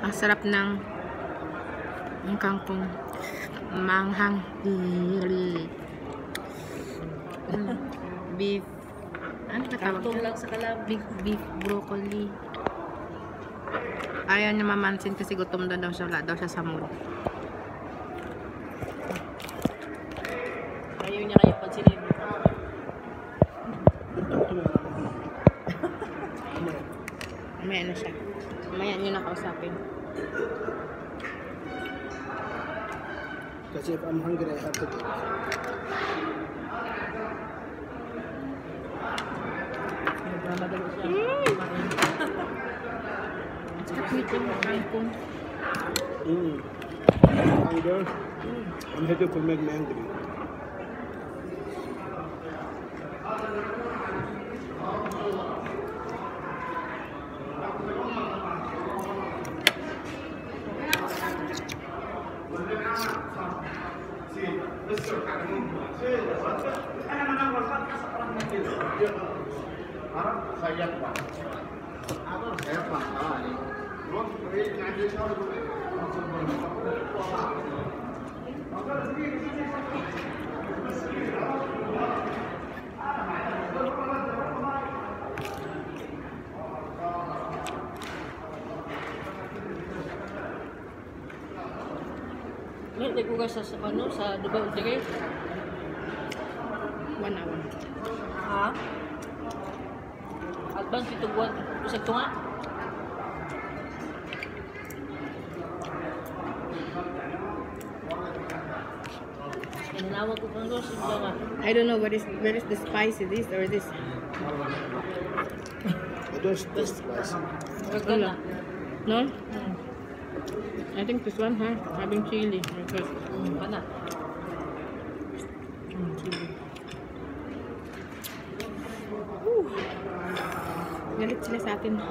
Ang sarap ng kangkong manghang. Beef. Ano ba tawag? Kangkong lang sa Beef broccoli. Ayaw niya mamansin kasi gutom na daw siya. Wala daw siya sa mood. Ayaw niya kayo pansinin. Mamaya na siya. Mamaya niyo nakausapin. Kasi if I'm hungry, I have to eat. Nagmamadali siya. Sarap nito yung kangkong. Hunger. I'm happy to make me angry. May nagugay sa ano sa Dubai Ultimate. 1 hour. Ha? Advance ito buwan. Usag ito nga. Inanawag ko kang Diyos. I don't know where is the spice is this or this. I don't taste spicy. Gagana. No? I think this one, huh? Having chili. Because, Kana. chili. Woo! Galit sila sa atin.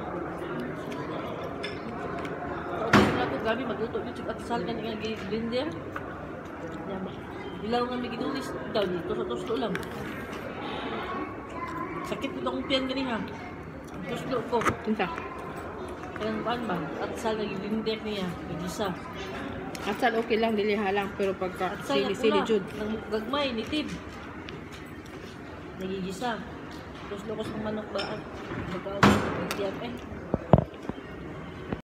Tapos na ito, gabi, magluto dito. At sal ka nga blender. Ilaw nga may ginulis daw dito sa toslo lang. Sakit ito akong piyan gani ha. Toslo ko. Tinta. Kaya paan ba? At sal nga blender niya. Gisa. Atsal okay lang, diliha lang. Pero pagka At sal nga sili-sili pula. jud. Nang gagmay, nitib. Nagigisa. Toslo ko sa manok ba? Magkakaw. Nagtiyan eh.